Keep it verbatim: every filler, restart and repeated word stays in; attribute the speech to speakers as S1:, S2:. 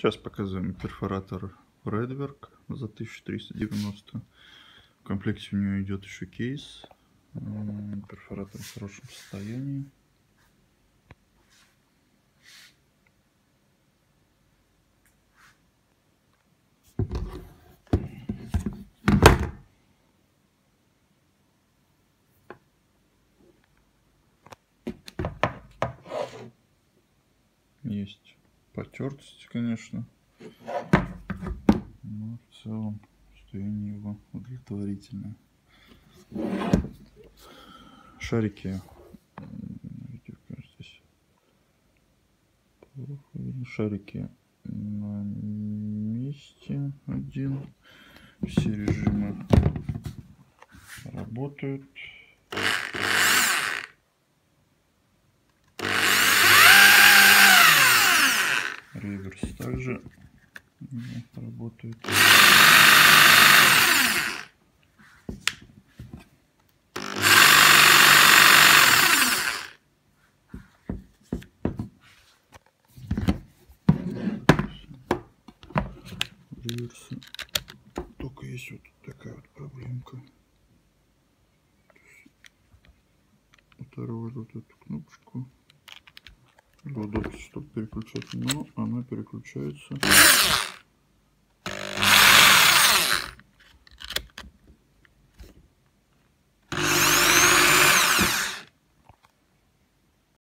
S1: Сейчас показываем перфоратор Redwerk за тысячу триста девяносто. В комплекте у него идет еще кейс. Перфоратор в хорошем состоянии. Есть потертости, конечно, но в целом состояние его удовлетворительное. Шарики, здесь плохо видно. Шарики на месте один. Все режимы работают. Реверс также работает. Реверсы. Только есть вот такая вот проблемка. Оторвали вот эту кнопочку. Удобно, чтобы переключать, но она переключается